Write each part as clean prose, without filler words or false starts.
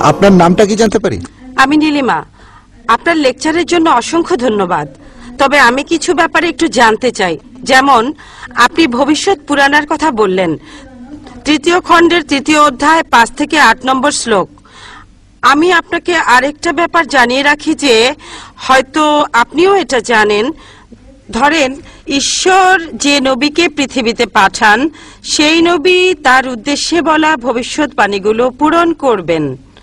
আপনার নামটা কি জানতে পারি? আমি নীলিমা। আপনার লেকচারের জন্য অসংখ্য ধন্যবাদ। তবে আমি কিছু ব্যাপারে একটু জানতে চাই। যেমন আপনি ভবিষ্যৎ পুরাণের কথা বললেন, 3য় খণ্ডের 3য় অধ্যায় 5 থেকে 8 নম্বর শ্লোক। আমি আপনাকে আরেকটা ব্যাপার জানিয়ে রাখি যে হয়তো আপনিও এটা জানেন। ধরেন ঈশ্বর যে নবীকে পৃথিবীতে পাঠান, সেই নবী তার উদ্দেশ্যে বলা ভবিষ্যৎবাণীগুলো পূরণ করবেন।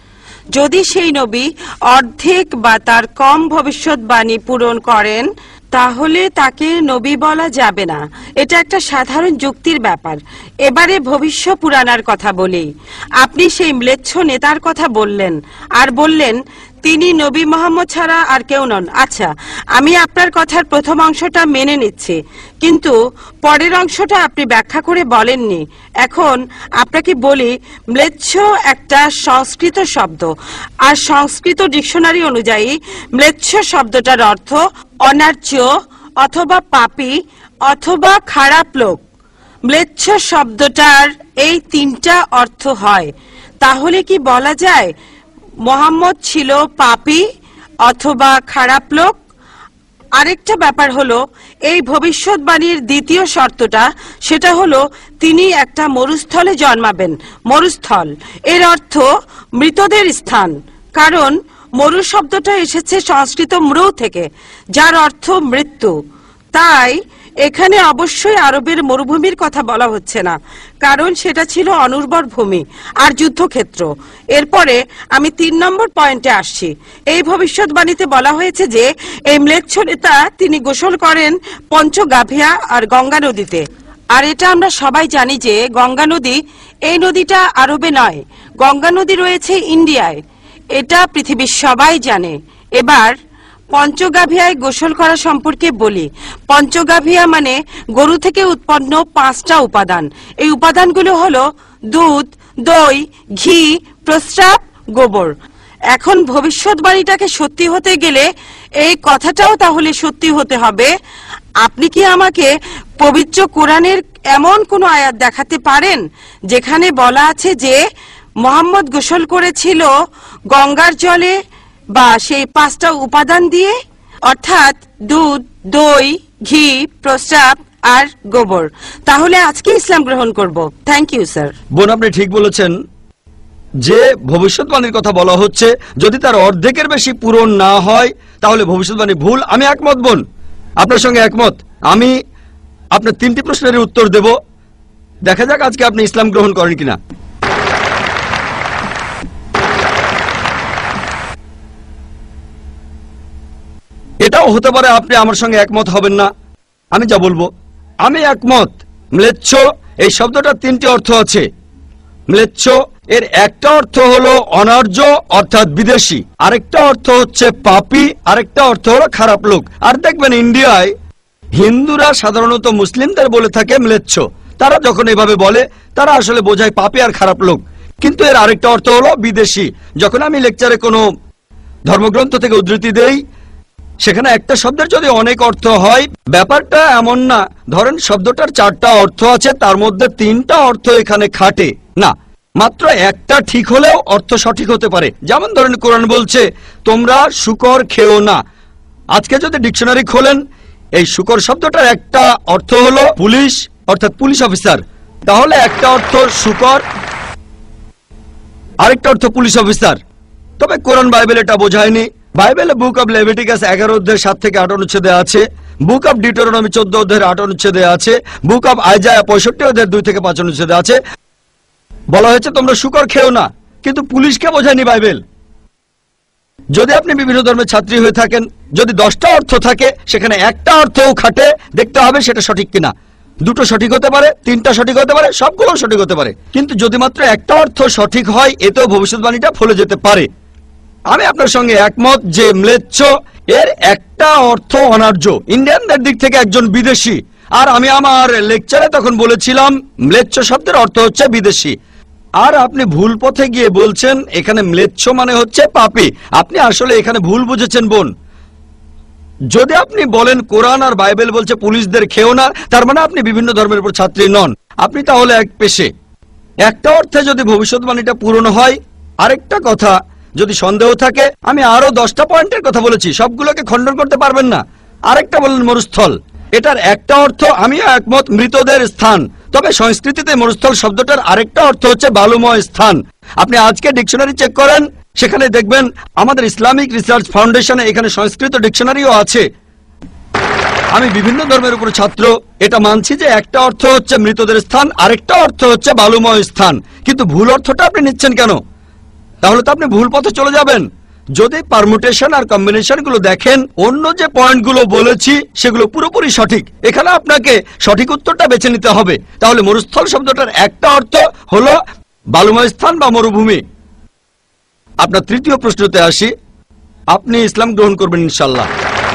যদি সেই নবী অর্ধেক বা তার কম ভবিষ্যৎবাণী পূরণ করেন, তাহলে তাকে নবী বলা যাবে না। এটা একটা সাধারণ যুক্তির ব্যাপার। এবারে ভবিষ্য পুরাণার কথা বলি। আপনি সেই ম্লেচ্ছ নেতার কথা বললেন আর বললেন তিনি নবী মোহাম্মদ ছাড়া আর কেউ নন। আচ্ছা, আমি আপনার কথার প্রথম অংশটা মেনে নিচ্ছি, কিন্তু পরের অংশটা আপনি ব্যাখ্যা করে বলেননি। এখন আপনাকে বলি, ম্লেচ্ছ একটা সংস্কৃত শব্দ, আর সংস্কৃত ডিকশনারি অনুযায়ী ম্লেচ্ছ শব্দটার অর্থ অনার্য অথবা পাপী অথবা খারাপ লোক। ম্লেচ্ছ শব্দটার এই 3টা অর্থ হয়। তাহলে কি বলা যায় মোহাম্মদ ছিল পাপী অথবা খারাপ লোক? আরেকটা ব্যাপার হলো, এই ভবিষ্যৎবাণীর দ্বিতীয় শর্তটা, সেটা হলো তিনি একটা মরুস্থলে জন্মাবেন। মরুস্থল এর অর্থ মৃতদের স্থান, কারণ মরু শব্দটা এসেছে সংস্কৃত মৃ থেকে, যার অর্থ মৃত্যু। তাই এখানে অবশ্যই আরবের মরুভূমির কথা বলা হচ্ছে না, কারণ সেটা ছিল অনুর্বর ভূমি আর যুদ্ধক্ষেত্র। এরপরে আমি 3 নম্বর পয়েন্টে আসছি। এই ভবিষ্যৎবাণীতে বলা হয়েছে যে এই ম্লেচ্ছ নেতা তিনি গোসল করেন পঞ্চগাভিয়া আর গঙ্গা নদীতে। আর এটা আমরা সবাই জানি যে গঙ্গা নদী, এই নদীটা আরবে নয়, গঙ্গা নদী রয়েছে ইন্ডিয়ায়। এটা পৃথিবীর সবাই জানে। এবার পঞ্চগাভিয়ায় গোসল করা সম্পর্কে বলি। পঞ্চগাভিয়া মানে গরু থেকে উৎপন্ন 5টা উপাদান। এই উপাদানগুলো হলো দুধ, দই, ঘি, প্রস্রাব, গোবর। এখন ভবিষ্যৎবাণীটাকে সত্যি হতে গেলে এই কথাটাও তাহলে সত্যি হতে হবে। আপনি কি আমাকে পবিত্র কোরআনের এমন কোন আয়াত দেখাতে পারেন যেখানে বলা আছে যে মোহাম্মদ গোসল করেছিল গঙ্গার জলে বা সেই 5টা উপাদান দিয়ে, অর্থাৎ দুধ, দই, ঘি, প্রস্রাব আর গোবর? তাহলে আজকে ইসলাম গ্রহণ করব। Thank you sir. বোন, আপনি ঠিক বলেছেন যে ভবিষ্যৎবাণীর কথা বলা হচ্ছে, যদি তার অর্ধেকের বেশি পূরণ না হয় তাহলে ভবিষ্যৎবাণী ভুল। আমি একমত বোন, আপনার সঙ্গে একমত। আমি আপনার 3টি প্রশ্নের উত্তর দেব। দেখা যাক আজকে আপনি ইসলাম গ্রহণ করেন কিনা। এটাও হতে পারে আপনি আমার সঙ্গে একমত হবেন না। আমি যা বলবো, আমি একমত। ম্লেচ্ছ এই শব্দটা 3টি অর্থ আছে। ম্লেচ্ছ এর একটা অর্থ হলো অনার্য অর্থাৎ বিদেশি, আরেকটা অর্থ হচ্ছে পাপী, আরেকটা অর্থ হলো খারাপ লোক। আর দেখবেন ইন্ডিয়ায় হিন্দুরা সাধারণত মুসলিমদের বলে থাকে ম্লেচ্ছ। তারা যখন এভাবে বলে তারা আসলে বোঝায় পাপী আর খারাপ লোক, কিন্তু এর আরেকটা অর্থ হলো বিদেশি। যখন আমি লেকচারে কোনো ধর্মগ্রন্থ থেকে উদ্ধৃতি দেই, সেখানে একটা শব্দের যদি অনেক অর্থ হয়, ব্যাপারটা এমন না ধরেন শব্দটার 4টা অর্থ আছে, তার মধ্যে 3টা অর্থ এখানে খাটে না, মাত্র একটা ঠিক হলেও অর্থ সঠিক হতে পারে। যেমন ধরেন কোরআন বলছে তোমরা শূকর খেও না। আজকে যদি ডিকশনারি খোলেন, এই শূকর শব্দটার একটা অর্থ হলো পুলিশ অর্থাৎ পুলিশ অফিসার, তাহলে একটা অর্থ শূকর, আরেকটা অর্থ পুলিশ অফিসার। তবে কোরআন বাইবেল এটা বোঝায়নি। বাইবেলে বুক অব লেভিটিকাস 11 অধ্যায় 7 থেকে 8 অনুচ্ছেদে আছে, বুক অব ডিউটেরোনমি 14 অধ্যায়ের 8 অনুচ্ছেদে আছে, বুক অব আইজায়া 65 অধ্যায়ের 2 থেকে 5 অনুচ্ছেদে আছে। বলা হয়েছে তোমরা শূকর খেও না, কিন্তু পুলিশকে বোঝায়নি বাইবেল। যদি আপনি বিভিন্ন ধর্মের ছাত্রী হয়ে থাকেন, যদি 10টা অর্থ থাকে সেখানে একটা অর্থও খাটে, দেখতে হবে সেটা সঠিক কিনা। 2টো সঠিক হতে পারে, 3টা সঠিক হতে পারে, সবগুলো সঠিক হতে পারে, কিন্তু যদি মাত্র একটা অর্থ সঠিক হয় এতেও ভবিষ্যৎবাণীটা ফলে যেতে পারে। আমি আপনার সঙ্গে একমত যে ম্লেচ্ছ এর একটা অর্থ অনার্য, ইন্ডিয়ানদের দিক থেকে একজন বিদেশি। আর আমি আমার লেকচারে তখন বলেছিলাম ম্লেচ্ছ শব্দের অর্থ হচ্ছে বিদেশি। আর আপনি ভুল পথে গিয়ে বলছেন এখানে ম্লেচ্ছ মানে হচ্ছে পাপী। আপনি আসলে এখানে ভুল বুঝেছেন বোন। যদি আপনি বলেন কোরআন আর বাইবেল বলছে পুলিশদের খেও না, তার মানে আপনি বিভিন্ন ধর্মের উপর ছাত্রী নন, আপনি তাহলে এক পেশে। একটা অর্থে যদি ভবিষ্যৎবাণীটা পূরণ হয়। আরেকটা কথা, যদি সন্দেহ থাকে, আমি আরো 10টা পয়েন্টের কথা বলেছি, সবগুলোকে খণ্ডন করতে পারবেন না। আরেকটা বললেন মরুস্থল, এটার একটা অর্থ আমিও একমত, মৃতদের স্থান। তবে সংস্কৃতিতে মরুস্থল শব্দটার আরেকটা অর্থ হচ্ছে বালুময় স্থান। আপনি আজকে ডিকশনারি চেক করেন, সেখানে দেখবেন আমাদের ইসলামিক রিসার্চ ফাউন্ডেশনে এখানে সংস্কৃত ডিকশনারিও আছে। আমি বিভিন্ন ধর্মের উপর ছাত্র, এটা মানছি যে একটা অর্থ হচ্ছে মৃতদের স্থান, আরেকটা অর্থ হচ্ছে বালুময় স্থান। কিন্তু ভুল অর্থটা আপনি নিচ্ছেন কেন? তাহলে তো আপনি ভুল পথে চলে যাবেন। যদি পারমুটেশন আর কম্বিনেশন গুলো দেখেন, অন্য যে পয়েন্টগুলো বলেছি সেগুলো পুরোপুরি সঠিক। এখানে আপনাকে সঠিক উত্তরটা বেছে নিতে হবে। তাহলে মরুস্থল শব্দটার একটা অর্থ হলো বালুময় স্থান বা মরুভূমি। আপনার তৃতীয় প্রশ্নতে আসি, আপনি ইসলাম গ্রহণ করবেন ইনশাল্লাহ।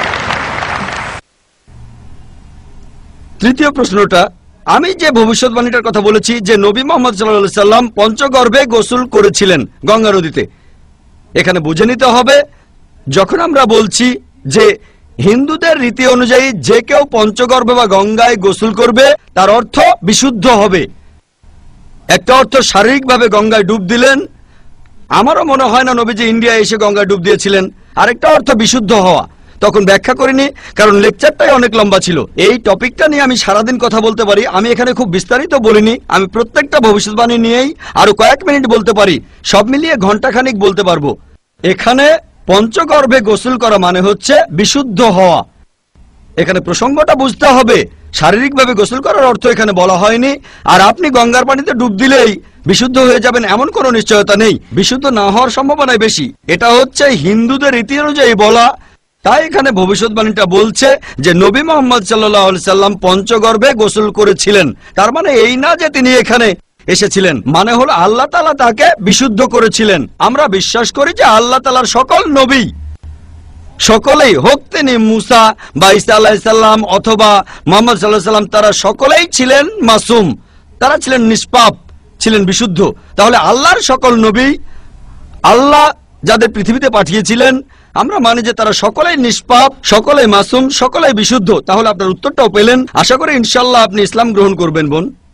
তৃতীয় প্রশ্নটা, আমি যে ভবিষ্যৎবাণীটার কথা বলেছি যে নবী মুহাম্মদ সাল্লাল্লাহু আলাইহি সাল্লাম পঞ্চগর্ভে গোসল করেছিলেন গঙ্গা নদীতে, এখানে বুঝে নিতে হবে যখন আমরা বলছি যে হিন্দুদের রীতি অনুযায়ী যে কেউ পঞ্চগর্ভে বা গঙ্গায় গোসল করবে তার অর্থ বিশুদ্ধ হবে। একটা অর্থ শারীরিকভাবে গঙ্গায় ডুব দিলেন, আমারও মনে হয় না নবীজি ইন্ডিয়ায় এসে গঙ্গায় ডুব দিয়েছিলেন। আরেকটা অর্থ বিশুদ্ধ হওয়া, তখন ব্যাখ্যা করিনি কারণ লেকচারটাই অনেক লম্বা ছিল। এই টপিকটা নিয়ে আমি সারাদিন কথা বলতে পারি, আমি এখানে খুব বিস্তারিত বলিনি। আমি প্রত্যেকটা ভবিষ্যৎবাণী নিয়েই আরো কয়েক মিনিট বলতে পারি, সব মিলিয়ে ঘন্টাখানিক বলতে পারবো। এখানে পঞ্চগর্ভে গোসল করা মানে হচ্ছে বিশুদ্ধ হওয়া। এখানে প্রসঙ্গটা বুঝতে হবে, শারীরিকভাবে গোসল করার অর্থ এখানে বলা হয়নি। আর আপনি গঙ্গার পানিতে ডুব দিলেই বিশুদ্ধ হয়ে যাবেন এমন কোনো নিশ্চয়তা নেই, বিশুদ্ধ না হওয়ার সম্ভাবনাই বেশি। এটা হচ্ছে হিন্দুদের রীতি অনুযায়ী বলা। তাই এখানে ভবিষ্যৎবাণীটা বলছে যে নবী মুহাম্মদ সাল্লাল্লাহু আলাইহি সাল্লাম পঞ্চগর্ভে গোসল করেছিলেন। তার মানে এই না যে তিনি এখানে এসেছিলেন, মানে হলো আল্লাহ তাআলা তাকে বিশুদ্ধ করেছিলেন। আমরা বিশ্বাস করি যে আল্লাহ তাআলার সকল নবী, সকলেই হোক তিনি মুসা বা ঈসা আলাইহিস সালাম অথবা মুহাম্মদ সাল্লাল্লাহু আলাইহি সাল্লাম, তারা সকলেই ছিলেন মাসুম, তারা ছিলেন নিষ্পাপ, ছিলেন বিশুদ্ধ। তাহলে আল্লাহর সকল নবী, আল্লাহ যাদের পৃথিবীতে পাঠিয়েছিলেন, আমরা মানি যে তারা সকলেই নিষ্পাপ, সকলেই মাসুম, সকলেই বিশুদ্ধ। তাহলে আপনার উত্তরটাও পেলেন। আশা করি ইনশাআল্লাহ আপনি ইসলাম গ্রহণ করবেন বোন।